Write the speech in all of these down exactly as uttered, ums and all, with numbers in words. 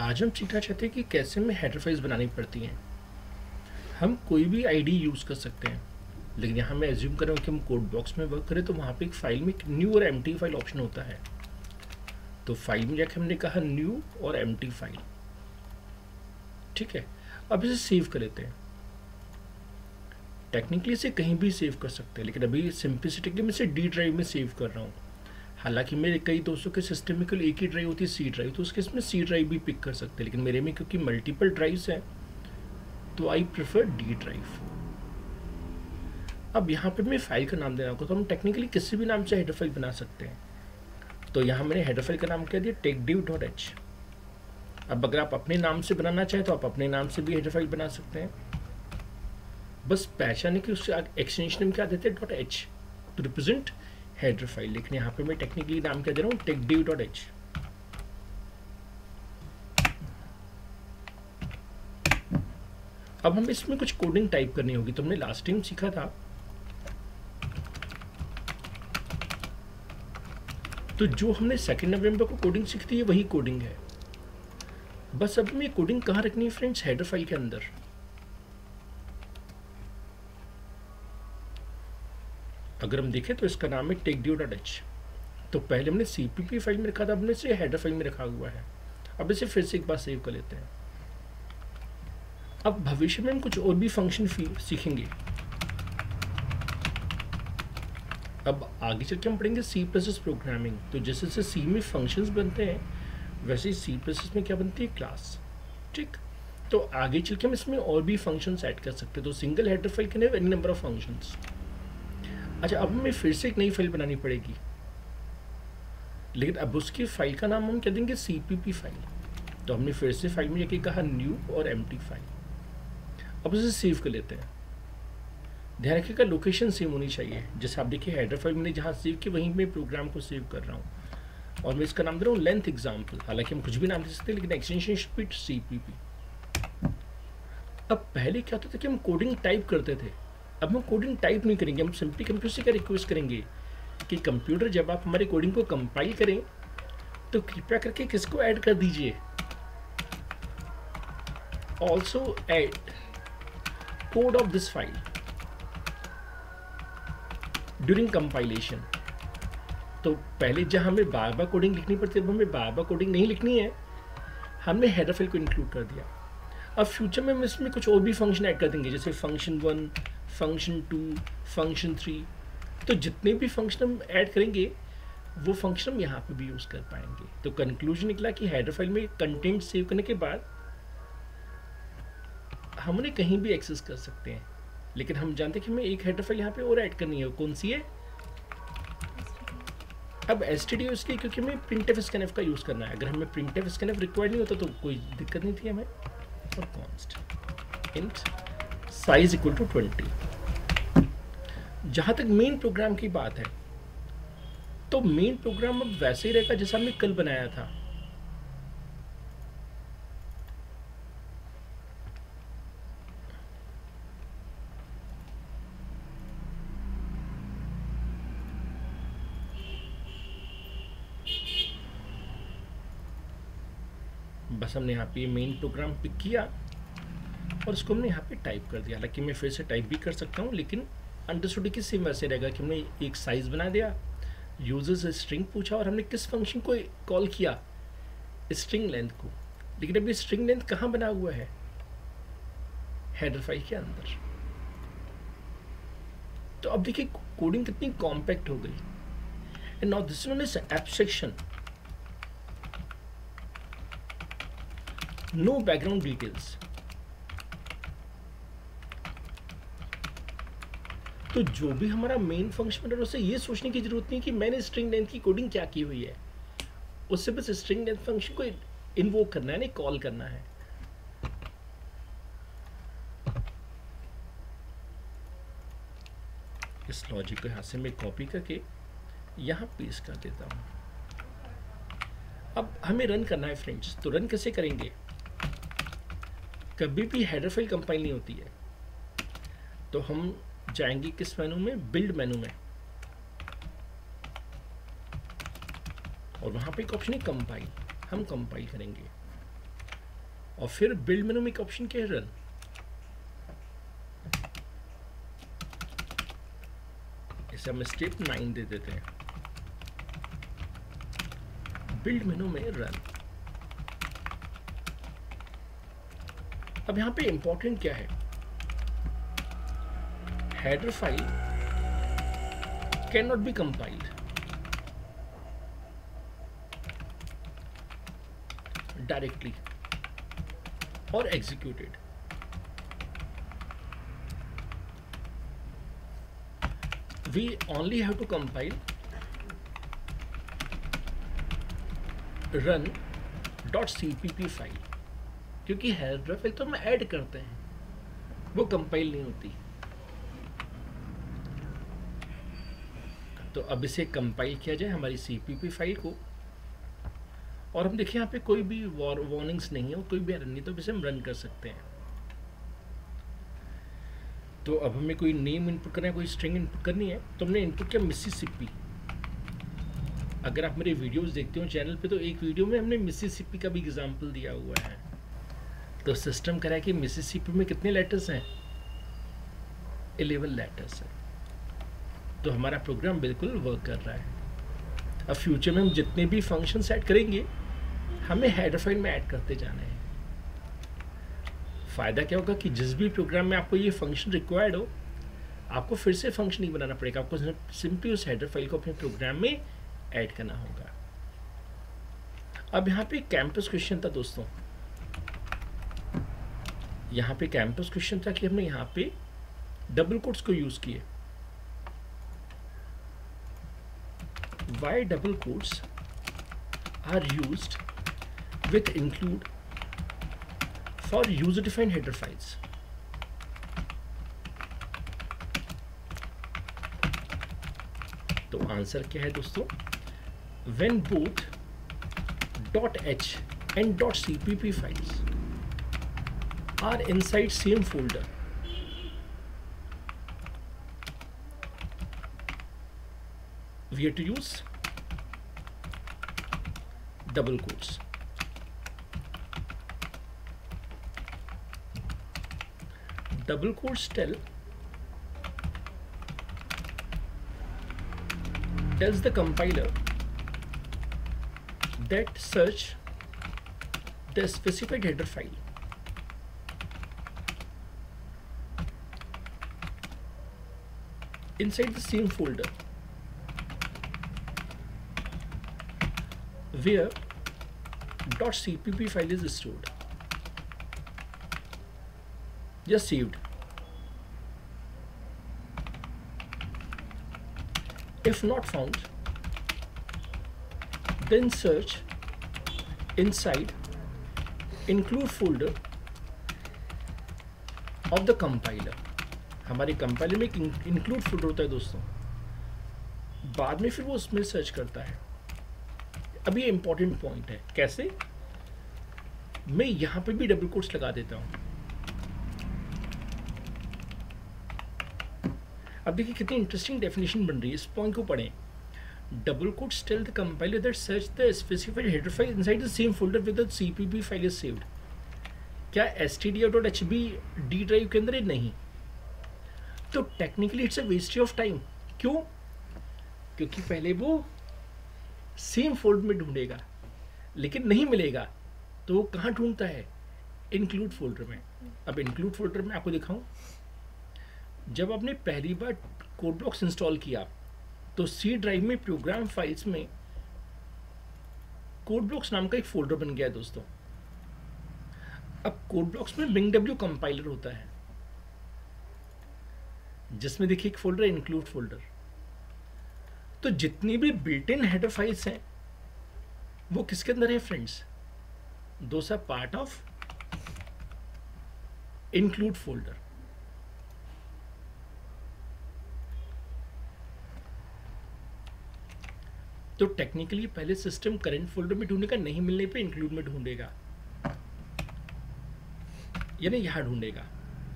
आज हम सीखना चाहते हैं कि कैसे हमें हेडर फाइल्स बनानी पड़ती हैं। हम कोई भी आईडी यूज़ कर सकते हैं, लेकिन यहाँ मैं एज्यूम कर रहा हूँ कि हम कोड बॉक्स में वर्क करें तो वहाँ पे एक फाइल में एक न्यू और एम्प्टी फाइल ऑप्शन होता है। तो फाइल में जाके हमने कहा न्यू और एम्प्टी फाइल, ठीक है। अब इसे सेव कर लेते हैं। टेक्निकली इसे कहीं भी सेव कर सकते हैं, लेकिन अभी सिंपलिसिटी के लिए मैं इसे डी ड्राइव में सेव कर रहा हूँ। हालांकि मेरे कई दोस्तों के सिस्टम में केवल एक ही ड्राइव होती है, सी ड्राइव, तो उसके इसमें सी ड्राइव भी पिक कर सकते हैं, लेकिन मेरे में क्योंकि मल्टीपल ड्राइव्स हैं तो आई प्रेफर डी ड्राइव। अब यहाँ पे मैं फाइल का नाम देना होगा, तो हम टेक्निकली किसी भी नाम से हेडर फाइल बना सकते हैं। तो यहाँ मैंने हेडर फाइल का नाम कह दिया टेकडिव डॉट एच। अब अगर आप अपने नाम से बनाना चाहें तो आप अपने नाम से भी हेडर फाइल बना सकते हैं, बस पहचाने कि उससे एक्सटेंशन में क्या देते हैं, dot H to represent header file. लेकिन यहाँ पे मैं टेक्निकली नाम क्या दे रहा हूँ, टेकडिव डॉट एच। अब हमें इसमें कुछ कोडिंग टाइप करनी होगी। तो हमने लास्ट टाइम सीखा था, तो जो हमने सेकेंड नवंबर को कोडिंग सीखी थी वही कोडिंग है। बस अब हमें कोडिंग कहाँ रखनी है फ्रेंड्स, हेडर फाइल के अंदर। अगर हम देखें तो इसका नाम है टेकडिव डॉट एच। तो पहले हमने सीपीपी फाइल में रखा था, हमने इसे हेडर फाइल में रखा हुआ है। अब इसे फिर से एक बार सेव कर लेते हैं। अब भविष्य में हम कुछ और भी फंक्शन सीखेंगे। अब आगे चल के हम पढ़ेंगे सी प्लस प्लस प्रोग्रामिंग। तो जैसे जैसे सी में फंक्शंस बनते हैं वैसे ही सी प्लस प्लस में क्या बनती है, क्लास, ठीक। तो आगे चल के हम इसमें और भी फंक्शंस ऐड कर सकते हैं। तो single header file can have any number of functions. अच्छा, अब हमें फिर से एक नई फाइल बनानी पड़ेगी, लेकिन अब उसकी फाइल का नाम हम कह देंगे सीपीपी फाइल। तो हमने फिर से फाइल में जाके कहा न्यू और एम्प्टी फाइल। अब उसे सेव कर लेते हैं। ध्यान रखिएगा लोकेशन सेम होनी चाहिए। जैसे आप देखिए हेडर फाइल मैंने जहाँ सेव की वहीं मैं प्रोग्राम को सेव कर रहा हूँ, और मैं इसका नाम दे रहा हूँ लेंथ एग्जाम्पल। हालांकि हम कुछ भी नाम दे सकते हैं, लेकिन एक्सटेंशन शुड बी सीपीपी। अब पहले क्या होता था कि हम कोडिंग टाइप करते थे, अब हम कोडिंग टाइप नहीं करेंगे। हम सिंपली कंप्यूटर से क्या रिक्वेस्ट करेंगे कि कंप्यूटर जब आप हमारी कोडिंग को कंपाइल करें तो कृपया करके किसको ऐड कर दीजिए, also add code of this file during compilation. तो पहले जहां हमें बार बार कोडिंग लिखनी पड़ती है, अब हमें बार बार कोडिंग नहीं लिखनी है, हमने हेडर फाइल को इंक्लूड कर दिया। अब फ्यूचर में हम इसमें कुछ और भी फंक्शन ऐड कर देंगे, जैसे function one, function two, function three. तो जितने भी फंक्शन हम ऐड करेंगे वो फंक्शन हम यहाँ पे भी यूज़ कर पाएंगे। तो कंक्लूजन निकला कि हेडर फाइल में कंटेंट सेव करने के बाद हम उन्हें कहीं भी एक्सेस कर सकते हैं, लेकिन हम जानते हैं कि हमें एक हेडर फाइल यहाँ पे और ऐड करनी है। कौन सी है? अब एस टी डी उसकी, क्योंकि हमें प्रिंट एफ स्कैनएफ का यूज़ करना है। अगर हमें प्रिंट एफ स्कैनएफ रिक्वायर्ड नहीं होता तो कोई दिक्कत नहीं थी हमें। और const int size equal to twenty. जहाँ तक मेन प्रोग्राम की बात है, तो मेन प्रोग्राम अब वैसे ही रहेगा जैसा हमने कल बनाया था। बस हमने यहाँ पे मेन प्रोग्राम पिक किया और उसको हमने यहाँ पे टाइप कर दिया। हालांकि मैं फिर से टाइप भी कर सकता हूँ, लेकिन अंडरस्टूड की सेम वैसे रहेगा कि हमने एक साइज बना दिया, यूजर से स्ट्रिंग पूछा और हमने किस फंक्शन को कॉल किया, स्ट्रिंग लेंथ को। लेकिन अभी स्ट्रिंग लेंथ कहाँ बना हुआ है, हेडर फाइल के अंदर। तो अब देखिए कोडिंग कितनी कॉम्पैक्ट हो गई। And now this one is abstraction, no background details. तो जो भी हमारा मेन फंक्शन है उसे ये सोचने की जरूरत नहीं कि मैंने स्ट्रिंग लेंथ की कोडिंग क्या की हुई है, उससे बस स्ट्रिंग लेंथ फंक्शन को इन्वोक करना है, नहीं कॉल करना है। इस लॉजिक को यहां से मैं कॉपी करके यहां पेस्ट कर देता हूं। अब हमें रन करना है फ्रेंड्स, तो रन कैसे करेंगे? कभी भी हेडर फाइल कंपाइल नहीं होती है, तो हम जाएंगे किस मेनू में, बिल्ड मेनू में, और वहां पे एक ऑप्शन है कंपाइल। हम कंपाइल करेंगे। और फिर बिल्ड मेनू में एक ऑप्शन क्या है, रन। इसे हम स्टेप नाइन दे देते हैं, बिल्ड मेनू में रन। अब यहां पे इंपॉर्टेंट क्या है, header file can not be compiled directly और executed. We only have to compile run dot cpp file, क्योंकि हेडर फाइल तो हम ऐड करते हैं, वो कंपाइल नहीं होती। तो अब इसे कंपाइल किया जाए हमारी cpp फाइल को, और हम देखिए यहाँ पे कोई भी वार्निंग्स नहीं है और कोई भी एरर नहीं, तो इसे हम रन कर सकते हैं। तो अब हमें कोई नेम इनपुट करना है, कोई स्ट्रिंग इनपुट करनी है, तो हमने इनपुट किया मिसिसिपी। अगर आप मेरे वीडियोस देखते हो चैनल पे, तो एक वीडियो में हमने मिसिसिपी का भी एग्जांपल दिया हुआ है। तो सिस्टम कह रहा है कि मिसिसिपी में कितने लेटर्स हैं, इलेवन लेटर्स हैं। तो हमारा प्रोग्राम बिल्कुल वर्क कर रहा है। अब फ्यूचर में हम जितने भी फंक्शंस ऐड करेंगे, हमें हेडर फाइल में ऐड करते जाना है। फ़ायदा क्या होगा कि जिस भी प्रोग्राम में आपको ये फंक्शन रिक्वायर्ड हो, आपको फिर से फंक्शन नहीं बनाना पड़ेगा, आपको सिंपली उस हेडर फाइल को अपने प्रोग्राम में ऐड करना होगा। अब यहाँ पे कैंपस क्वेश्चन था दोस्तों, यहाँ पे कैंपस क्वेश्चन था कि हमने यहाँ पे डबल कोट्स को यूज किए। Why double quotes are used with include for user defined header files। तो आंसर क्या है दोस्तों, when both .h and .cpp files are inside same folder, we have to use double quotes। Double quotes tell tells the compiler that search the specified header file inside the same folder where .cpp file is stored या saved। If not found, then search inside include folder of the compiler। हमारे compiler में एक include folder होता है दोस्तों, बाद में फिर वो उसमें सर्च करता है। अब ये इंपॉर्टेंट पॉइंट है, कैसे, मैं यहां पे भी डबल कोट्स लगा देता हूं। अब देखिए कितनी इंटरेस्टिंग डेफिनेशन बन रही है, इस पॉइंट को पढ़ें। Double quotes tell the compiler that search the specified header file inside the same folder with the CPP file is saved. क्या stdio.hb डी ड्राइव के अंदर है? नहीं। तो technically it's a waste of time. क्यों? क्योंकि पहले वो सेम फोल्डर में ढूंढेगा, लेकिन नहीं मिलेगा, तो वो कहाँ ढूंढता है? इंक्लूड फोल्डर में। अब इंक्लूड फोल्डर में आपको दिखाऊं, जब आपने पहली बार कोड ब्लॉक्स इंस्टॉल किया तो सी ड्राइव में प्रोग्राम फाइल्स में कोड ब्लॉक्स नाम का एक फोल्डर बन गया है दोस्तों। अब कोड ब्लॉक्स में बिंग डब्ल्यू कंपाइलर होता है, जिसमें देखिए एक फोल्डर है इंक्लूड फोल्डर। तो जितनी भी बिल्ट इन हेडर फाइल्स हैं वो किसके अंदर है friends? Those are part of include folder. तो टेक्निकली पहले सिस्टम करंट फोल्डर में ढूंढेगा, नहीं मिलने पे इंक्लूड में ढूंढेगा, यानी यहां ढूंढेगा।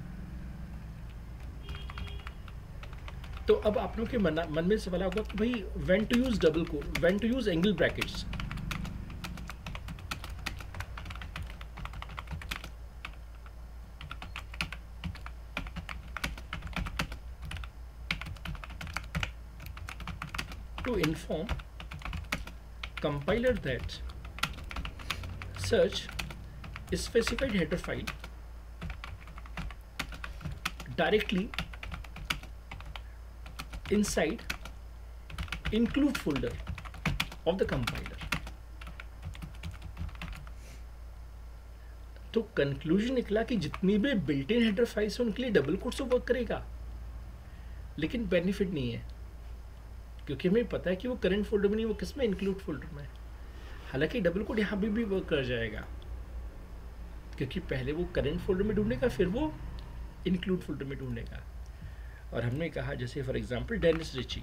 तो अब आप लोगों के मन, मन में सवाल होगा कि भाई when to use double quote, when to use angle brackets. to inform compiler that such specified header file directly inside include folder of the compiler. तो कंक्लूजन निकला कि जितनी भी बिल्ट इन हेडर फाइल्स है उनके लिए डबल कोट्स वर्क करेगा, लेकिन बेनिफिट नहीं है क्योंकि हमें पता है कि वो करंट फोल्डर में नहीं, वो किस में, इंक्लूड फोल्डर में। हालांकि डबल कोट यहाँ भी, भी वर्क कर जाएगा क्योंकि पहले वो करंट फोल्डर में ढूंढेगा, फिर वो इंक्लूड फोल्डर में ढूंढेगा। और हमने कहा जैसे फॉर एग्जांपल डेनिस रिची,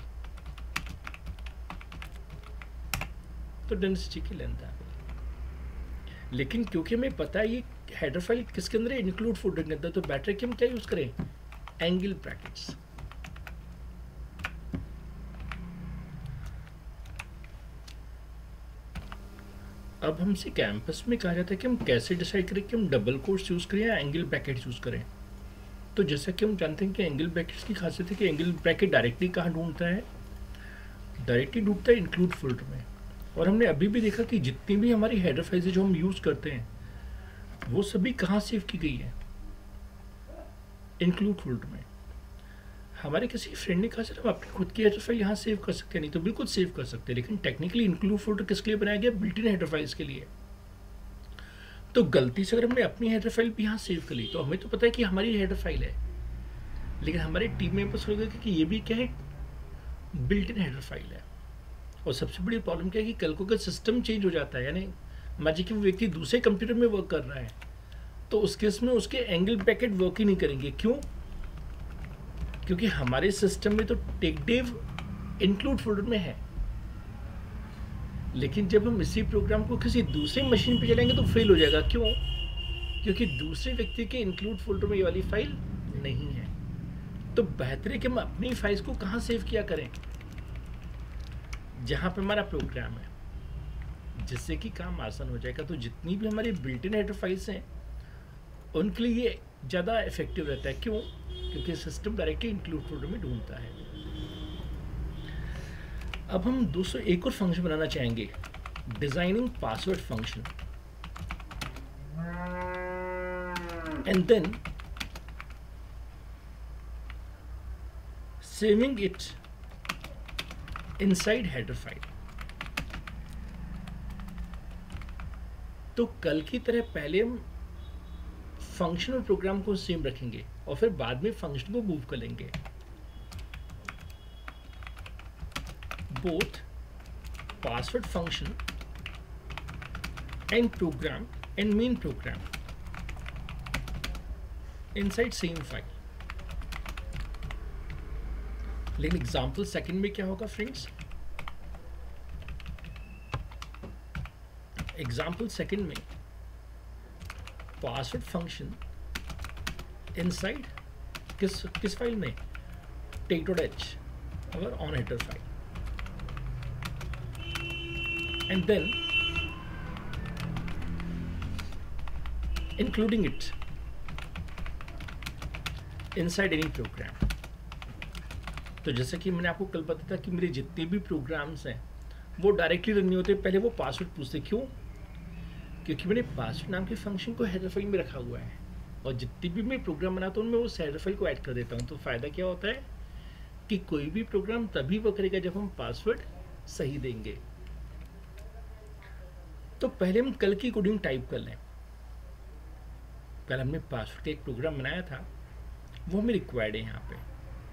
तो डेनिस रिची की लेंथ आ गई, लेकिन क्योंकि हमें पता है ये हेडर फाइल किसके अंदर है, इंक्लूड फोल्डर के अंदर, तो बेटर कि हम क्या यूज करें, एंगल ब्रैकेट्स। अब हमसे कैंपस में कहा जाता है कि हम कैसे डिसाइड करें कि हम डबल कोट्स यूज करें या एंगल ब्रैकेट्स यूज करें। तो जैसा कि हम जानते हैं कि एंगल ब्रैकेट्स की खासियत है कि एंगल ब्रैकेट डायरेक्टली कहाँ ढूंढता है, डायरेक्टली ढूंढता है इंक्लूड फोल्डर में। और हमने अभी भी देखा कि जितनी भी हमारी हेडर फाइल्स जो हम यूज करते हैं वो सभी कहाँ सेव की गई है, इंक्लूड फोल्डर में। हमारे किसी फ्रेंड ने कहा सर हम अपनी खुद की हेडर फाइल यहाँ सेव कर सकते हैं, नहीं तो बिल्कुल सेव कर सकते हैं, लेकिन टेक्निकली इंक्लूड फोल्डर किसके लिए बनाया गया, बिल्ट इन हेडर फाइल्स के लिए। तो गलती से अगर हमने अपनी हेडर फाइल भी यहाँ सेव कर ली तो हमें तो पता है कि हमारी हेडर फाइल है, लेकिन हमारे टीम मेंबर्स को लगा कि ये भी क्या है, बिल्ट इन हेडर फाइल है। और सबसे बड़ी प्रॉब्लम क्या है कि कल को अगर सिस्टम चेंज हो जाता है, यानी मान लीजिए कि वो व्यक्ति दूसरे कंप्यूटर में वर्क कर रहा है, तो उस केस में उसके एंगल ब्रैकेट वर्क ही नहीं करेंगे। क्यों? क्योंकि हमारे सिस्टम में तो टेकडेव इंक्लूड फोल्डर में है, लेकिन जब हम इसी प्रोग्राम को किसी दूसरे मशीन पे चलाएंगे तो फेल हो जाएगा। क्यों? क्योंकि दूसरे व्यक्ति के इंक्लूड फोल्डर में ये वाली फाइल नहीं है। तो बेहतर है कि हम अपनी फाइल्स को कहाँ सेव किया करें, जहाँ पे हमारा प्रोग्राम है, जिससे कि काम आसान हो जाएगा। तो जितनी भी हमारी बिल्ट इन हेडर फाइल्स हैं उनके लिए ये ज़्यादा इफेक्टिव रहता है। क्यों? क्योंकि सिस्टम डायरेक्टली इंक्लूड फोल्डर में ढूंढता है। अब हम दूसरा एक और फंक्शन बनाना चाहेंगे, designing password function, and then saving it inside header file. तो कल की तरह पहले हम फंक्शन और प्रोग्राम को सेम रखेंगे और फिर बाद में फंक्शन को मूव कर लेंगे। Both password function and program and main program inside same file. लेकिन एग्जाम्पल सेकंड में क्या होगा फ्रेंड्स, एग्जाम्पल सेकंड में पासवर्ड फंक्शन इनसाइड किस किस फाइल में, टेक डॉट एच, अगर on header file, and then including it inside any program. तो जैसे कि मैंने आपको कल बताया था कि मेरे जितने भी प्रोग्राम्स हैं वो डायरेक्टली रन नहीं होते, पहले वो पासवर्ड पूछते। क्यों? क्योंकि मैंने पासवर्ड नाम के फंक्शन को हेडर फाइल में रखा हुआ है, और जितनी भी मैं प्रोग्राम बनाता हूँ उनमें उस हेडर फाइल को ऐड कर देता हूँ। तो फ़ायदा क्या होता है कि कोई भी प्रोग्राम तभी वर्क करेगा जब हम पासवर्ड सही देंगे। तो पहले हम कल की कोडिंग टाइप कर लें। कल हमने पासवर्ड का एक प्रोग्राम बनाया था, वो हमें रिक्वायर्ड है यहाँ पे।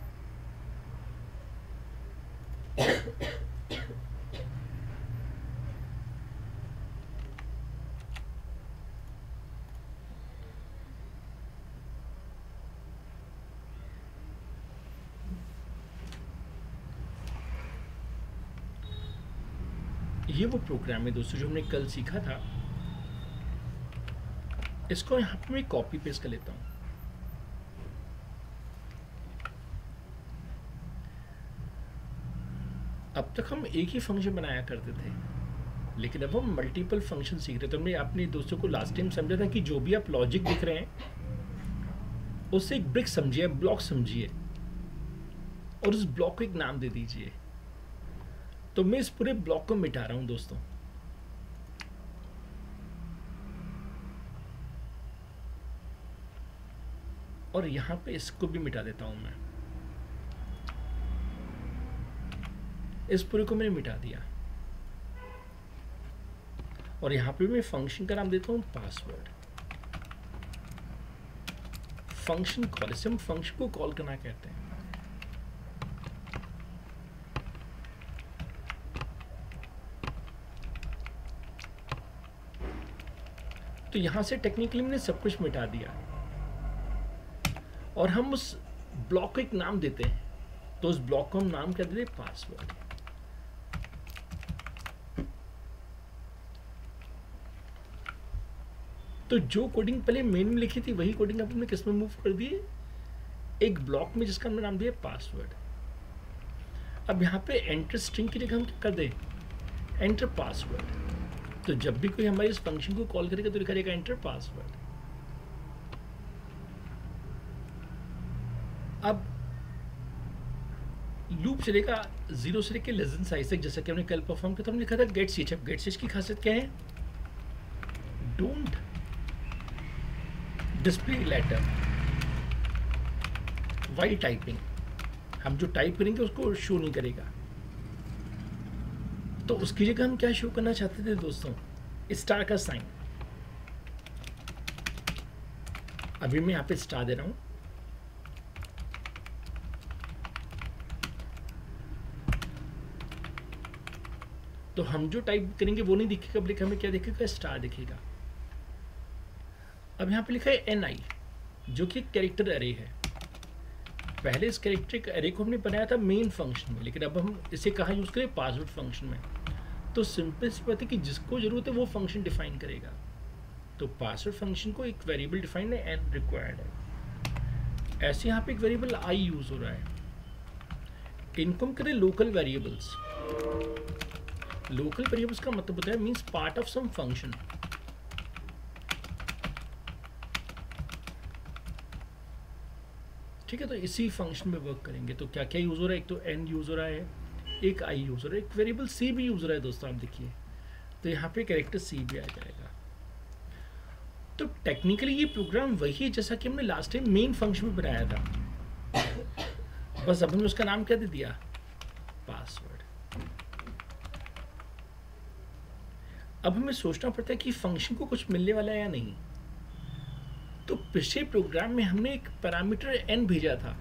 ये वो प्रोग्राम है दोस्तों जो हमने कल सीखा था। इसको यहाँ पे मैं कॉपी पेस्ट कर लेता हूँ। अब तक हम एक ही फंक्शन बनाया करते थे, लेकिन अब हम मल्टीपल फंक्शन सीख रहे थे। तो मैं अपने दोस्तों को लास्ट टाइम समझा था कि जो भी आप लॉजिक दिख रहे हैं उससे एक ब्रिक समझिए, ब्लॉक समझिए, और उस ब्लॉक को एक नाम दे दीजिए। तो मैं इस पूरे ब्लॉक को मिटा रहा हूं दोस्तों। और यहां पे इसको भी मिटा देता हूं मैं। इस पूरे को मैंने मिटा दिया और यहां पे मैं फंक्शन का नाम देता हूं पासवर्ड। फंक्शन कॉल, इसे हम फंक्शन को कॉल करना कहते हैं। तो यहां से टेक्निकली मैंने सब कुछ मिटा दिया और हम उस ब्लॉक को एक नाम देते हैं। तो उस ब्लॉक को हम नाम क्या देते हैं? पासवर्ड। तो जो कोडिंग पहले मेन में लिखी थी वही कोडिंग अब हमने किस में मूव कर दी है? एक ब्लॉक में जिसका हमने नाम दिया पासवर्ड। अब यहाँ पे एंटर स्ट्रिंग की जगह हम क्या कर दें? Enter password. तो जब भी कोई हमारे इस फंक्शन को कॉल करेगा तो लिखा जाएगा एंटर पासवर्ड। अब लूप चलेगा जीरो से लेकर लेस देन साइज तक, जैसा कि हमने कल परफॉर्म किया था। हमने लिखा था गेट स्विच। अब गेट स्विच की खासियत क्या है? Don't display letter while typing. हम जो टाइप करेंगे उसको शो नहीं करेगा। तो उसकी जगह हम क्या शो करना चाहते थे दोस्तों? स्टार का साइन। अभी मैं यहां पे स्टार दे रहा हूं। तो हम जो टाइप करेंगे वो नहीं दिखेगा, बल्कि हमें क्या दिखेगा? स्टार दिखेगा। अब यहां पे लिखा है एन आई, जो कि कैरेक्टर एरे है। पहले इस कैरेक्टर एरे को हमने बनाया था मेन फंक्शन में, लेकिन अब हम इसे कहाँ यूज करें? पासवर्ड फंक्शन में। तो सिंपल सी बात है कि जिसको जरूरत है वो फंक्शन डिफाइन करेगा। तो पासवर्ड फंक्शन को एक वेरिएबल डिफाइन है, एन रिक्वायर्ड है। ऐसे यहाँ पे एक वेरिएबल आई यूज हो रहा है। इनको हम करें लोकल वेरिएबल्स। लोकल वेरिएबल्स का मतलब होता है means part of some function. ठीक है, तो इसी फंक्शन में वर्क करेंगे। तो क्या क्या यूज हो रहा है? एक तो एन यूज हो रहा है, एक आई यूज हो रहा है, एक वेरिएबल सी भी यूज हो रहा है दोस्तों। आप देखिए तो यहाँ पे कैरेक्टर सी भी आ जाएगा। तो टेक्निकली ये प्रोग्राम वही है जैसा कि हमने लास्ट टाइम मेन फंक्शन में बनाया था, बस अब हमने उसका नाम क्या दे दिया? पासवर्ड। अब हमें सोचना पड़ता है कि फंक्शन को कुछ मिलने वाला है या नहीं। तो पिछले प्रोग्राम में हमने एक पैरामीटर एन भेजा था।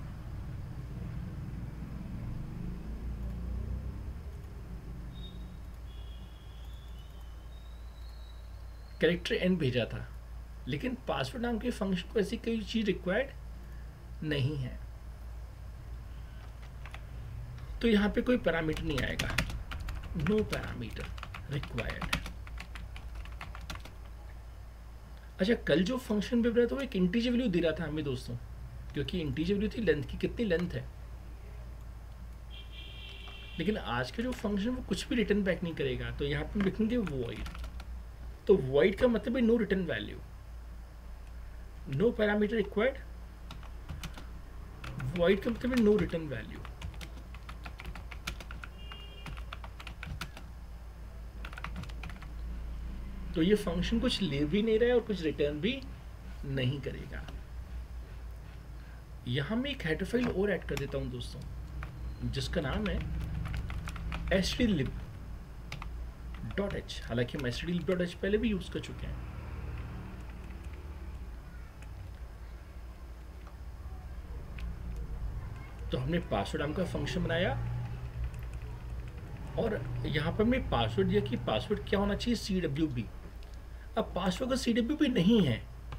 कैरेक्टर एन भेजा था, लेकिन पासवर्ड नाम के फंक्शन को ऐसी कोई चीज रिक्वायर्ड नहीं है। तो यहां पे कोई पैरामीटर नहीं आएगा। No parameter required. अच्छा, कल जो फंक्शन भेज रहा था वो एक इंटीजर वैल्यू दे रहा था हमें दोस्तों, क्योंकि इंटीजर वैल्यू थी लेंथ की, कितनी लेंथ है। लेकिन आज का जो फंक्शन वो कुछ भी रिटर्न बैक नहीं करेगा। तो यहाँ पे लिखेंगे वॉइड। तो वॉइड का मतलब है no return value, no parameter required. Void का मतलब है नो रिटर्न वैल्यू। तो ये फंक्शन कुछ ले भी नहीं रहा है और कुछ रिटर्न भी नहीं करेगा। यहां मैं एक हेडर फाइल और ऐड कर देता हूं दोस्तों, जिसका नाम है stdlib डॉट एच। हालांकि हम stdlib डॉट एच पहले भी यूज कर चुके हैं। तो हमने पासवर्ड नाम का फंक्शन बनाया और यहां पर हमने पासवर्ड दिया कि पासवर्ड क्या होना चाहिए? C W B. अब पासवर्ड का सी डब्ल्यू बी नहीं है,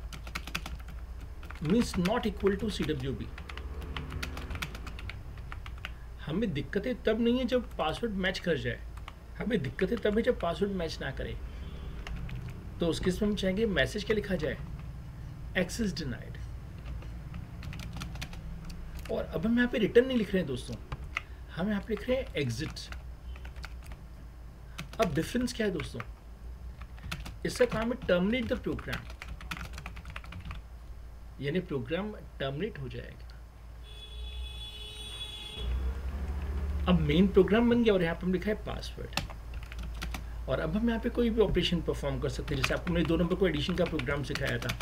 means not equal to C W B. हमें दिक्कतें तब नहीं है जब पासवर्ड मैच कर जाए, हमें दिक्कतें तब है जब पासवर्ड मैच ना करे। तो उस केस में हम चाहेंगे मैसेज क्या लिखा जाए? Access denied. और अब हम यहाँ पे रिटर्न नहीं लिख रहे हैं दोस्तों, हम यहाँ पे लिख रहे हैं एग्जिट। अब डिफरेंस क्या है दोस्तों? इसका काम है टर्मिनेट द प्रोग्राम, यानी प्रोग्राम टर्मिनेट हो जाएगा। अब मेन प्रोग्राम बन गया और यहाँ पे हम लिखा है पासवर्ड, और अब हम यहाँ पे कोई भी ऑपरेशन परफॉर्म कर सकते हैं। जैसे आपको मैंने दो नंबर को एडिशन का प्रोग्राम सिखाया था,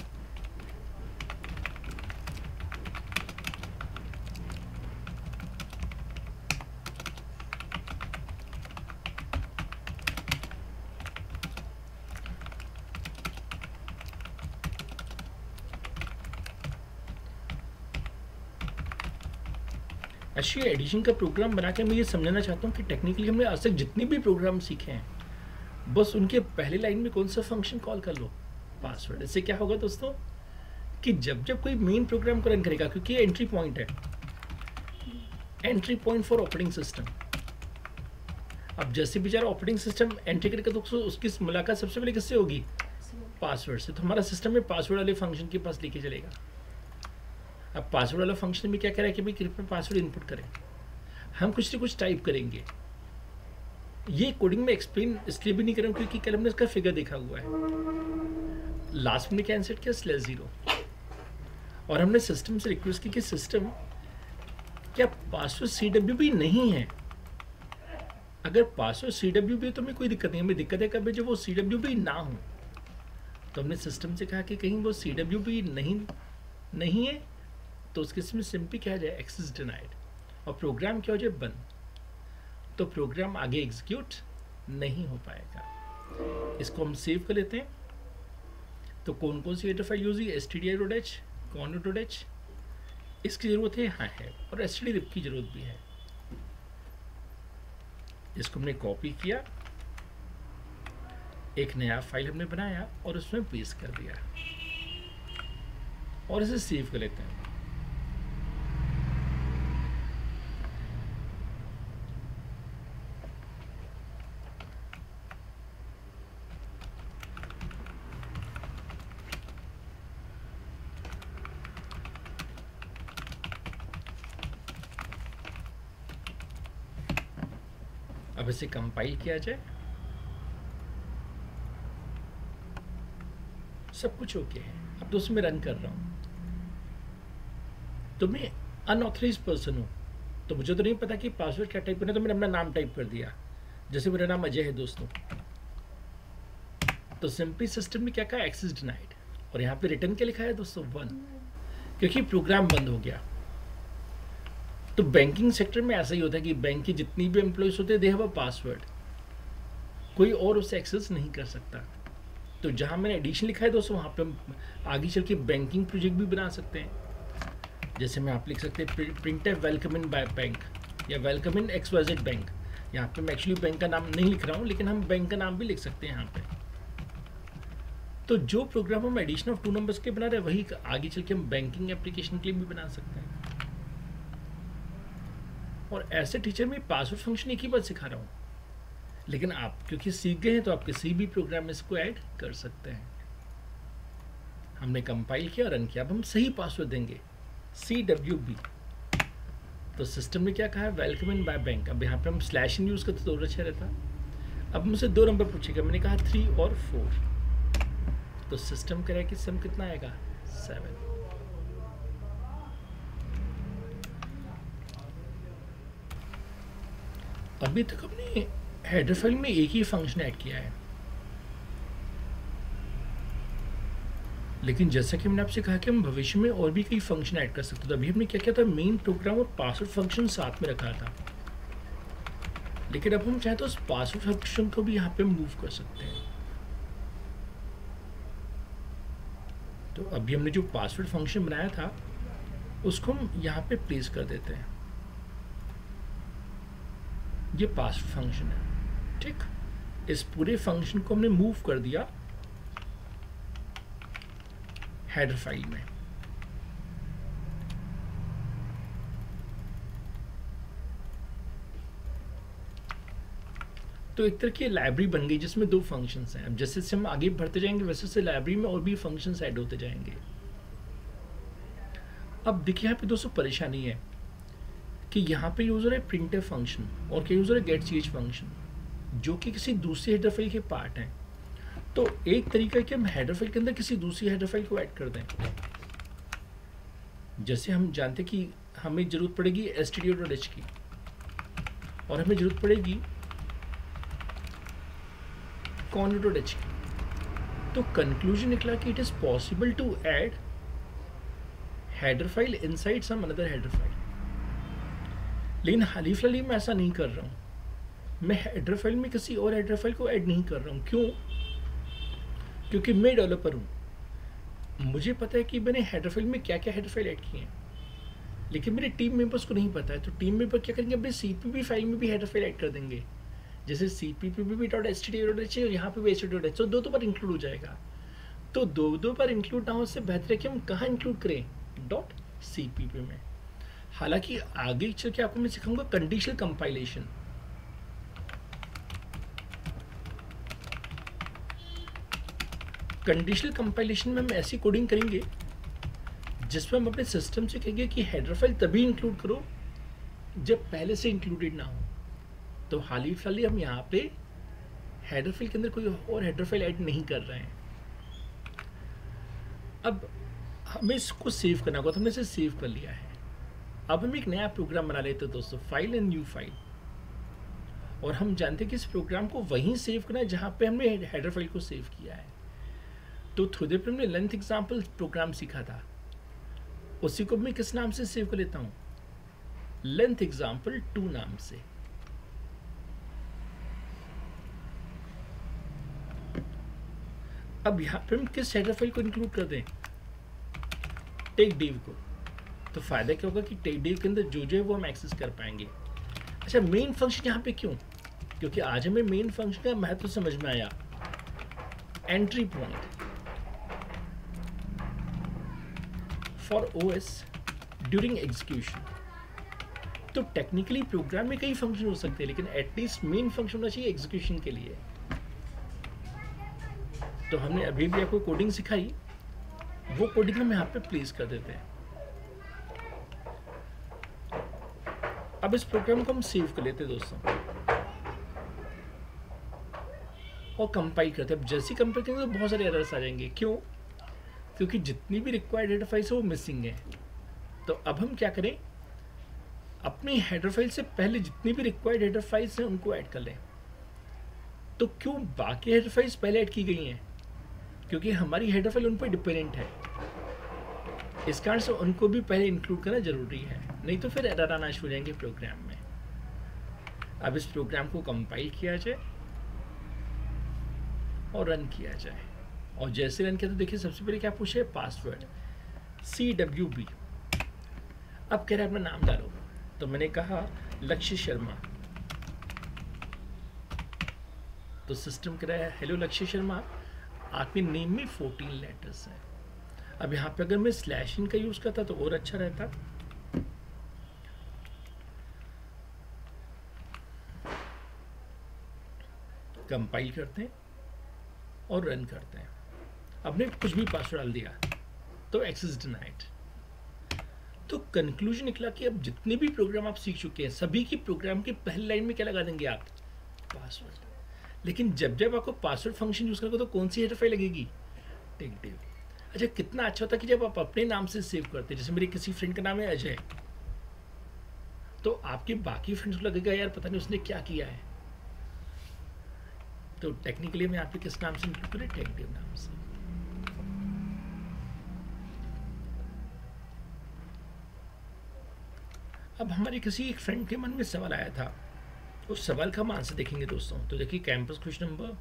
अच्छी एडिशन का प्रोग्राम बना के मैं ये समझाना चाहता हूँ कि टेक्निकली हमने आज तक जितने भी प्रोग्राम सीखे हैं, बस उनके पहले लाइन में कौन सा फंक्शन कॉल कर लो, पासवर्ड। इससे क्या होगा दोस्तों कि जब जब कोई मेन प्रोग्राम को रन करेगा, क्योंकि ये एंट्री पॉइंट है, entry point for operating system. अब जैसे बेचारा ऑपरेटिंग सिस्टम एंट्री करेगा तो उसकी मुलाकात सबसे पहले किससे होगी, पासवर्ड से। तो हमारा सिस्टम में पासवर्ड वाले फंक्शन के पास लेके चलेगा। अब पासवर्ड वाला फंक्शन में क्या करें कि भाई कृपया पासवर्ड इनपुट करें, हम कुछ ना कुछ टाइप करेंगे। ये कोडिंग में एक्सप्लेन इसलिए भी नहीं कर रहा हूँ क्योंकि कल हमने इसका फिगर देखा हुआ है। लास्ट में क्या इंसर्ट किया, स्लैश जीरो, और हमने सिस्टम से रिक्वेस्ट की कि सिस्टम क्या पासवर्ड सी डब्ल्यू बी नहीं है। अगर पासवर्ड सी डब्ल्यू बी है तो हमें कोई दिक्कत नहीं, हमें दिक्कत है कभी जब वो सी डब्ल्यू बी ना हो। तो हमने सिस्टम से कहा कि कहीं वो सी डब्ल्यू बी नहीं नहीं है तो उसके इसमें सिंपली क्या जाए, एक्सेस डिनाइड, और प्रोग्राम क्या हो जाए, बंद। तो प्रोग्राम आगे एग्जीक्यूट नहीं हो पाएगा। इसको हम सेव कर लेते हैं। तो कौन कौन सी हेडर फाइल यूज हुई, S T D I dot H, con dot H, इसकी ज़रूरत है, हाँ है, और एस टी डी रिप की ज़रूरत भी है। इसको हमने कॉपी किया, एक नया फाइल हमने बनाया और उसमें पेस्ट कर दिया, और इसे सेव कर लेते हैं। अब इसे कंपाइल किया जाए, सब कुछ ओके है। अब तो उसमें रन कर रहा हूं, तो मैं अनऑथराइज पर्सन हूं, तो मुझे तो नहीं पता कि पासवर्ड क्या टाइप करना है, तो मैंने अपना नाम टाइप कर दिया। जैसे मेरा नाम अजय है दोस्तों, तो सिंपली सिस्टम ने क्या कहा, एक्सेस डिनाइड, और यहाँ पे रिटर्न क्या लिखा है दोस्तों, वन, क्योंकि प्रोग्राम बंद हो गया। तो बैंकिंग सेक्टर में ऐसा ही होता है कि बैंक की जितनी भी एम्प्लॉयज होते हैं दे हैव अ पासवर्ड, कोई और उसे एक्सेस नहीं कर सकता। तो जहां मैंने एडिशन लिखा है दोस्तों, वहां पे हम आगे चल के बैंकिंग प्रोजेक्ट भी बना सकते हैं। जैसे मैं आप लिख सकते हैं प्रिंट है वेलकम इन बाय बैंक, या welcome in X Y Z bank. यहाँ पे मैं एक्चुअली बैंक का नाम नहीं लिख रहा हूँ, लेकिन हम बैंक का नाम भी लिख सकते हैं यहाँ पे। तो जो प्रोग्राम हम एडिशन ऑफ टू नंबर्स के बना रहे हैं, वही आगे चल के हम बैंकिंग एप्लीकेशन के लिए भी बना सकते हैं। और ऐसे टीचर में पासवर्ड फंक्शन एक ही बात सिखा रहा हूँ, लेकिन आप क्योंकि सीख गए हैं तो आप किसी भी प्रोग्राम में इसको ऐड कर सकते हैं। हमने कंपाइल किया, रन किया, अब हम सही पासवर्ड देंगे, सी डब्ल्यू बी। तो सिस्टम ने क्या कहा है, वेलकम इन बाय बैंक। अब यहाँ पे हम स्लैश इन यूज करते तो और अच्छा रहता। अब मुझसे दो नंबर पूछेगा, मैंने कहा थ्री और फोर, तो सिस्टम कह रहा है कि सम कितना आएगा, सेवन। अभी तक हमने हेडर फाइल में एक ही फंक्शन ऐड किया है, लेकिन जैसा कि हमने आपसे कहा कि हम भविष्य में और भी कई फंक्शन ऐड कर सकते हैं। तो अभी हमने क्या किया था, मेन प्रोग्राम और पासवर्ड फंक्शन साथ में रखा था, लेकिन अब हम चाहे तो उस पासवर्ड फंक्शन को भी यहाँ पे मूव कर सकते हैं। तो अभी हमने जो पासवर्ड फंक्शन बनाया था उसको हम यहाँ पे प्लेस कर देते हैं। ये पासवर्ड फंक्शन है, ठीक। इस पूरे फंक्शन को हमने मूव कर दिया हेडर फाइल में। तो एक तरह की लाइब्रेरी बन गई जिसमें दो फंक्शंस हैं। अब जैसे जैसे हम आगे बढ़ते जाएंगे वैसे से लाइब्रेरी में और भी फंक्शंस ऐड होते जाएंगे। अब देखिए यहाँ पे दोस्तों परेशानी है कि यहाँ पे यूजर है प्रिंटफ फंक्शन और क्या यूजर है गेट सी एच फंक्शन, जो कि किसी दूसरी हेडर फाइल के पार्ट हैं। तो एक तरीका है कि हम हेडर फाइल के अंदर किसी दूसरी हेडर फाइल को ऐड कर दें। जैसे हम जानते हैं कि हमें जरूरत पड़ेगी S T D O dot H की, और हमें जरूरत पड़ेगी कॉर्नर डॉट एच की। तो कंक्लूजन निकला कि it is possible to add header file inside some another header file. लेकिन हाल ही फिलहाल मैं ऐसा नहीं कर रहा हूँ, मैं हेडर फाइल में किसी और हेडर फाइल को ऐड नहीं कर रहा हूँ। क्यों? क्योंकि मैं डेवलपर हूँ, मुझे पता है कि मैंने हेडर फाइल में क्या क्या हेडर फाइल ऐड किए हैं, लेकिन मेरे टीम मेंबर्स को नहीं पता है। तो टीम मेंबर क्या करेंगे, अपने सी पी पी फाइल में भी हेडर फाइल ऐड कर देंगे, जैसे C P P P dot H T T dot H और यहाँ पे भी H T T dot H, तो दो दो बार इंक्लूड हो जाएगा। तो दो दो बार इंक्लूड ना हो, उससे बेहतर है कि हम कहाँ इंक्लूड करें, डॉट सी पी पी में। हालांकि आगे चल के आपको मैं सिखाऊंगा कंडीशनल कंपाइलेशन। कंडीशनल कंपाइलेशन में हम ऐसी कोडिंग करेंगे जिसमें हम अपने सिस्टम से कहेंगे कि हेडर फाइल तभी इंक्लूड करो जब पहले से इंक्लूडेड ना हो। तो हाल ही फिलहाल हम यहाँ पे हेडर फाइल के अंदर कोई और हेडर फाइल ऐड नहीं कर रहे हैं। अब हमें इसको सेव करना होगा, तो हमने इसे सेव कर लिया है। अब हम एक नया प्रोग्राम बना लेते हैं दोस्तों, फाइल एंड न्यू फाइल। और हम जानते हैं कि इस प्रोग्राम को वहीं सेव करना है जहाँ पे हमने हेडर फाइल को सेव किया है। तो थोड़ी देर पर हमने लेंथ एग्जाम्पल प्रोग्राम सीखा था, उसी को मैं किस नाम से सेव कर लेता हूँ, लेंथ एग्जाम्पल टू नाम से। अब यहाँ पे हम किस हेडर फाइल को इंक्लूड कर दें, टेक डिव को। तो फायदा क्या होगा कि टेक डिव के अंदर जो जो है वो हम एक्सेस कर पाएंगे। अच्छा, मेन फंक्शन यहाँ पे क्यों? क्योंकि आज हमें मेन फंक्शन का महत्व समझ में आया। Entry point for OS during execution. तो टेक्निकली प्रोग्राम में कई फंक्शन हो सकते हैं, लेकिन एटलीस्ट मेन फंक्शन होना चाहिए एग्जीक्यूशन के लिए। तो हमने अभी भी आपको कोडिंग सिखाई, वो कोडिंग हम यहाँ पे प्लेस कर देते हैं। अब इस प्रोग्राम को हम सेव कर लेते हैं दोस्तों और कंपाइल करते हैं। अब जैसे कंपाइल करेंगे तो बहुत सारे एरर्स आ जाएंगे। क्यों? क्योंकि जितनी भी रिक्वायर्ड हेडर फाइल्स है वो मिसिंग है। तो अब हम क्या करें, अपनी हेडर फाइल से पहले जितनी भी रिक्वायर्ड हेडर फाइल्स हैं उनको ऐड कर लें। तो क्यों बाकी हेडर फाइल्स पहले ऐड की गई हैं? क्योंकि हमारी हेडर फाइल उन पर डिपेंडेंट है, इस कारण से उनको भी पहले इंक्लूड करना जरूरी है, नहीं तो फिर एरर आना शुरू हो जाएंगे प्रोग्राम में। अब इस प्रोग्राम को कंपाइल किया जाए और रन किया जाए। और जैसे रन किया तो देखिए सबसे पहले क्या पूछे, पासवर्ड सी डब्ल्यू बी। अब कह रहा है अपना नाम डालो, तो मैंने कहा लक्ष्य शर्मा। तो सिस्टम कह रहा है हेलो लक्ष्य शर्मा, आपके नेम में फोर्टीन लेटर्स हैं। अब यहाँ पे अगर मैं स्लैश इन का यूज करता तो और अच्छा रहता। कंपाइल करते हैं और रन करते हैं। अब ने कुछ भी पासवर्ड डाल दिया तो एक्सेस डिनाइड। तो कंक्लूजन निकला कि अब जितने भी प्रोग्राम आप सीख चुके हैं, सभी की प्रोग्राम की पहली लाइन में क्या लगा देंगे आप, पासवर्ड। लेकिन जब जब आपको पासवर्ड फंक्शन यूज करोगे तो कौन सी हेडर फाइल लगेगी, टेक डिव। अच्छा, कितना अच्छा होता कि जब आप अपने नाम से सेव करते, जैसे मेरे किसी फ्रेंड का नाम है अजय, तो आपके बाकी फ्रेंड्स को लगेगा यार पता नहीं उसने क्या किया है। तो टेक्निकली मैं यहाँ पे किस नाम से इंक्लूड करें, टेक डिव नाम से। अब हमारे किसी एक फ्रेंड के मन में सवाल आया था, उस सवाल का हम आंसर देखेंगे दोस्तों। तो देखिए campus question number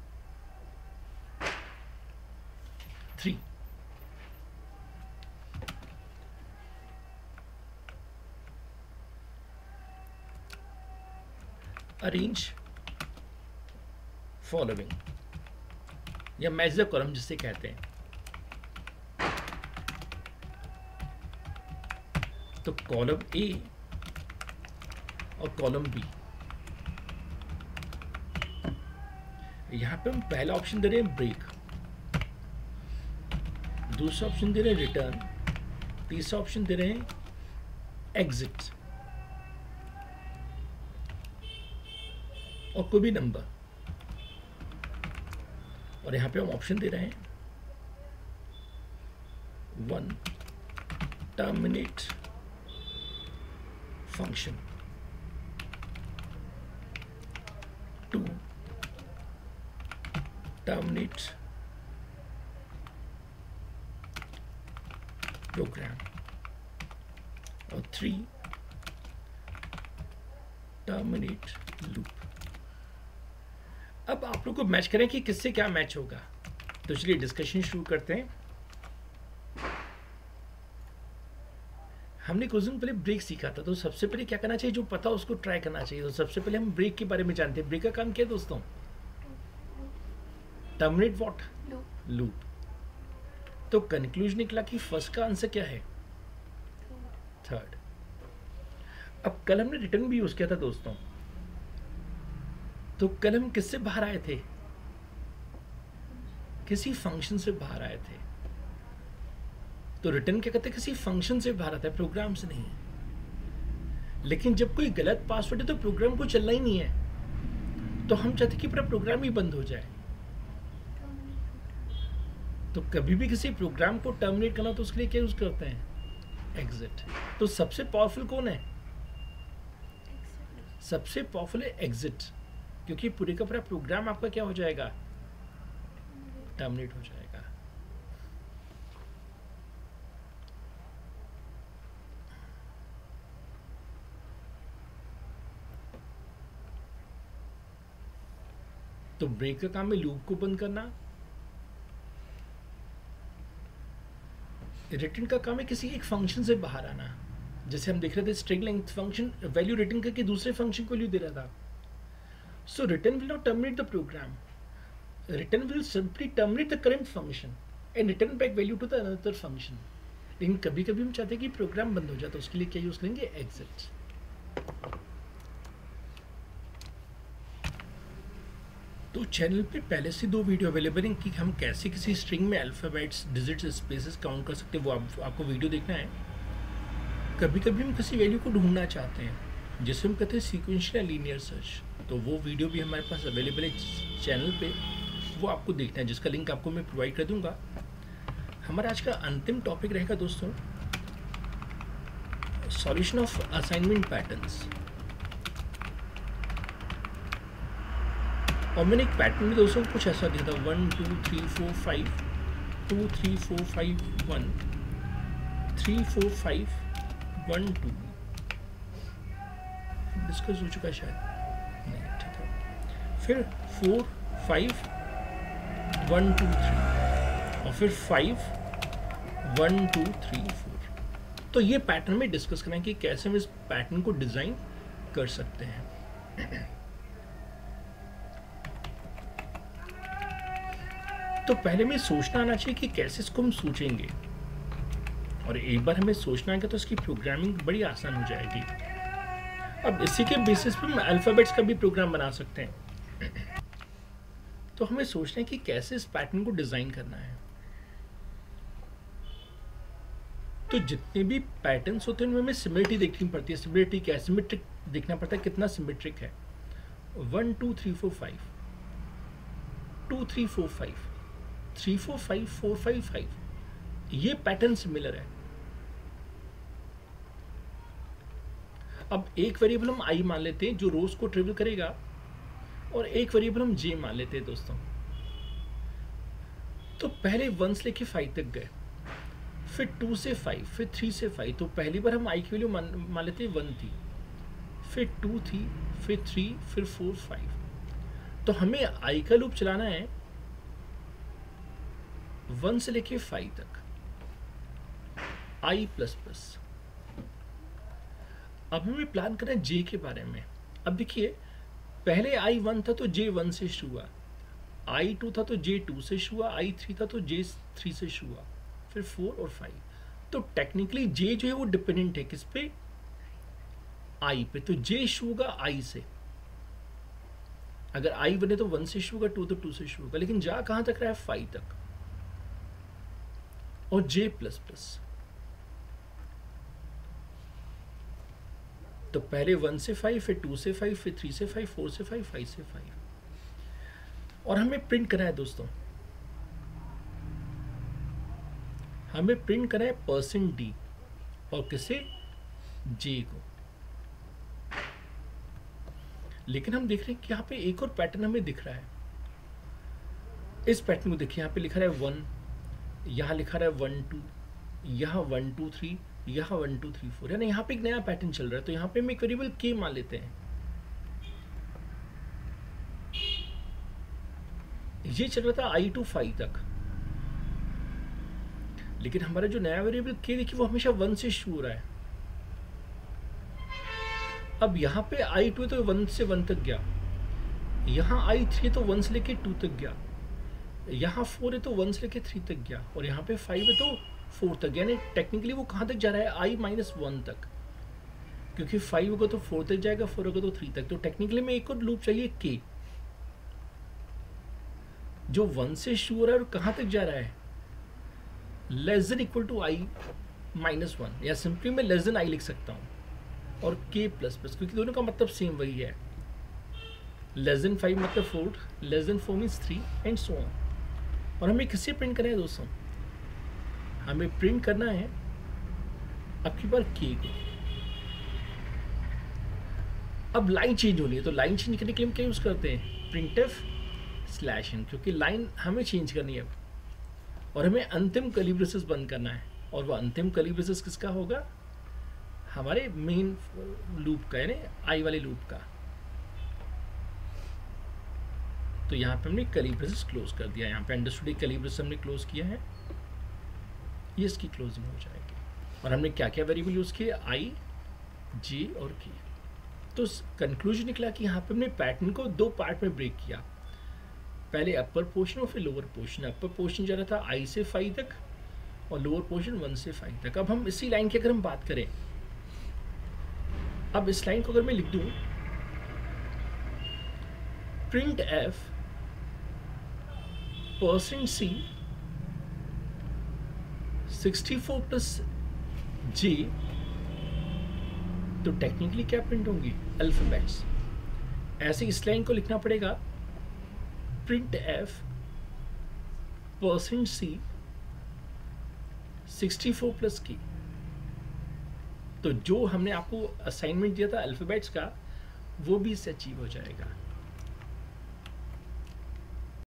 three. Arrange following या मैच द कॉलम जिसे कहते हैं। तो कॉलम ए और कॉलम बी, यहां पे हम पहला ऑप्शन दे रहे हैं ब्रेक, दूसरा ऑप्शन दे रहे हैं रिटर्न, तीसरा ऑप्शन दे रहे हैं एग्जिट और कोई भी नंबर। और यहां पे हम ऑप्शन दे रहे हैं one terminate function. Terminate program, और थ्री टर्मिनेट लूप। अब आप लोग को मैच करें कि किससे क्या मैच होगा। तो चलिए डिस्कशन शुरू करते हैं। हमने कुछ दिन पहले ब्रेक सीखा था, तो सबसे पहले क्या करना चाहिए, जो पता उसको ट्राई करना चाहिए। तो सबसे पहले हम ब्रेक के बारे में जानते हैं। ब्रेक का काम क्या है दोस्तों? Terminate what? लूप। तो कंक्लूजन निकला कि फर्स्ट का आंसर क्या है? थर्ड। अब कल हमने रिटर्न भी यूज किया था दोस्तों। तो कल हम किससे बाहर आए थे? किसी फंक्शन से बाहर आए थे। तो रिटर्न क्या कहते हैं? किसी फंक्शन से बाहर आता है, प्रोग्राम से नहीं। लेकिन जब कोई गलत पासवर्ड है तो प्रोग्राम को चलना ही नहीं है, तो हम चाहते कि पूरा प्रोग्राम ही बंद हो जाए। तो कभी भी किसी प्रोग्राम को टर्मिनेट करना तो उसके लिए क्या यूज करते हैं? एग्जिट। तो सबसे पावरफुल कौन है? सबसे पावरफुल है एग्जिट, क्योंकि पूरे का पूरा प्रोग्राम आपका क्या हो जाएगा? टर्मिनेट हो जाएगा। तो ब्रेक का काम है लूप को बंद करना, रिटर्न का काम है किसी एक फंक्शन से बाहर आना। जैसे हम देख रहे थे string length function value return करके दूसरे फंक्शन को वैल्यू दे रहा था। So return will not terminate the program, return will simply terminate the current function and return back value to the another function. लेकिन कभी कभी हम चाहते हैं कि प्रोग्राम बंद हो जाए, तो उसके लिए क्या यूज करेंगे? एग्जिट। तो चैनल पे पहले से दो वीडियो अवेलेबल हैं कि हम कैसे किसी स्ट्रिंग में अल्फ़ाबेट्स, डिजिट्स, स्पेसेस काउंट कर सकते हैं। वो आप, आपको वीडियो देखना है। कभी कभी हम किसी वैल्यू को ढूंढना चाहते हैं, जिसे हम कहते हैं सीक्वेंशियल लीनियर सर्च। तो वो वीडियो भी हमारे पास अवेलेबल है चैनल पे, वो आपको देखना है, जिसका लिंक आपको मैं प्रोवाइड कर दूंगा। हमारा आज का अंतिम टॉपिक रहेगा दोस्तों, सॉल्यूशन ऑफ असाइनमेंट पैटर्न्स। और मैंने एक पैटर्न में दोस्तों कुछ ऐसा दिया था, one two three four five, two three four five one, three four five one two. Discuss हो चुका है शायद, नहीं ठीक है। फिर four five one two three, और फिर five one two three four. तो ये पैटर्न में डिस्कस करें कि कैसे हम इस पैटर्न को डिजाइन कर सकते हैं। तो पहले में सोचना आना चाहिए कि कैसे इसको हम सोचेंगे, और एक बार हमें सोचना आएगा तो इसकी प्रोग्रामिंग बड़ी आसान हो जाएगी। अब इसी के बेसिस पे हम अल्फ़ाबेट्स का भी प्रोग्राम बना सकते हैं। तो हमें सोचना है कि कैसे इस पैटर्न को डिजाइन करना है। तो जितने भी पैटर्न्स होते हैं उनमें हमें सिमिलरिटी देखनी पड़ती है। सिमिलरिटी क्या है? सिमेट्रिक देखना पड़ता है, कितना सिमेट्रिक है। One two three four five, two three four five, three four five four five five, ये पैटर्न सिमिलर है। अब एक वेरिएबल हम आई मान लेते हैं जो रोज को ट्रेवल करेगा, और एक वेरिएबल हम जे मान लेते हैं दोस्तों। तो पहले वन से लेके फाइव तक गए, फिर टू से फाइव, फिर थ्री से फाइव। तो पहली बार हम आई की वैल्यू मान मान लेते हैं वन थी, फिर टू थी, फिर थ्री, फिर फोर फाइव। तो हमें आई का लूप चलाना है वन से लेके फाइव तक, आई प्लस प्लस। अब हमें प्लान करना है जे के बारे में। अब देखिए, पहले आई वन था तो जे वन से शुरू हुआ, आई टू था तो जे टू से शुरू हुआ, आई थ्री था तो जे थ्री से शुरू हुआ, फिर फोर और फाइव। तो टेक्निकली जे जो है वो डिपेंडेंट है किस पे? आई पे। तो जे शुरू होगा आई से। अगर आई बने तो वन से शुरू होगा, टू तो टू से शुरू होगा, लेकिन जा कहां तक रहा है? फाइव तक। और जे प्लस प्लस, तो पहले वन से फाइव, फिर टू से फाइव, फिर थ्री से फाइव, फोर से फाइव, फाइव से फाइव। और हमें प्रिंट करना है दोस्तों, हमें प्रिंट करना है परसेंट डी, और किसे? जे को। लेकिन हम देख रहे हैं कि यहाँ पे एक और पैटर्न हमें दिख रहा है। इस पैटर्न को देखिए, यहाँ पे लिखा रहा है वन, यहाँ लिखा रहा है वन टू, यहाँ वन टू थ्री, यहाँ वन टू थ्री फोर, यानी यहाँ पे एक नया पैटर्न चल रहा है। तो यहाँ पे हम एक वेरिएबल के मान लेते हैं। ये चल रहा था आई टू फाइव तक, लेकिन हमारा जो नया वेरिएबल के देखिए वो हमेशा वन से शुरू हो रहा है। अब यहाँ पे आई टू है तो वन से वन तक गया, यहाँ आई थ्री है तो वन से लेके टू तक गया, यहाँ फोर है तो वन से लेके थ्री तक गया, और यहाँ पे फाइव है तो फोर तक। यानी टेक्निकली वो कहाँ तक जा रहा है, आई माइनस वन तक, क्योंकि फाइव होगा तो फोर तक जाएगा, फोर होगा तो थ्री तक। तो टेक्निकली में एक और लूप चाहिए के, जो वन से शुरू हो रहा है और कहाँ तक जा रहा है, less than equal to I minus one, या सिंपली मैं लेस देन आई लिख सकता हूँ, और के प्लस प्लस, क्योंकि दोनों का मतलब सेम वही है। लेस देन फाइव मतलब four, less than four means three, and so on. और हमें किससे प्रिंट करना है दोस्तों, हमें प्रिंट करना है आपकी बार के को। अब लाइन चेंज होनी है, तो लाइन चेंज करने के लिए हम क्या यूज करते हैं, प्रिंट एफ स्लैश एन, क्योंकि लाइन हमें चेंज करनी है अब, और हमें अंतिम कर्ली ब्रेसेस बंद करना है। और वो अंतिम कर्ली ब्रेसेस किसका होगा, हमारे मेन लूप का, यानी आई वाले लूप का। तो यहाँ पे हमने कर्ली ब्रेसेस क्लोज कर दिया, यहाँ पे अंडरस्टूड कर्ली ब्रेसेस हमने क्लोज किया है, ये इसकी क्लोजिंग हो जाएगी। और हमने क्या क्या वेरिएबल यूज किए, आई, जे और के। तो कंक्लूजन निकला कि यहाँ पे हमने पैटर्न को दो पार्ट में ब्रेक किया, पहले अपर पोर्शन और फिर लोअर पोर्शन। अपर पोर्शन जा रहा था आई से फाइव तक, और लोअर पोर्शन वन से फाइव तक। अब हम इसी लाइन की अगर हम बात करें, अब इस लाइन को अगर मैं लिख दूं, print F percent C sixty four plus J, तो टेक्निकली क्या प्रिंट होंगी, अल्फाबेट्स। ऐसे इस लाइन को लिखना पड़ेगा, print F percent C sixty four plus की। तो जो हमने आपको असाइनमेंट दिया था अल्फाबेट्स का, वो भी इससे अचीव हो जाएगा।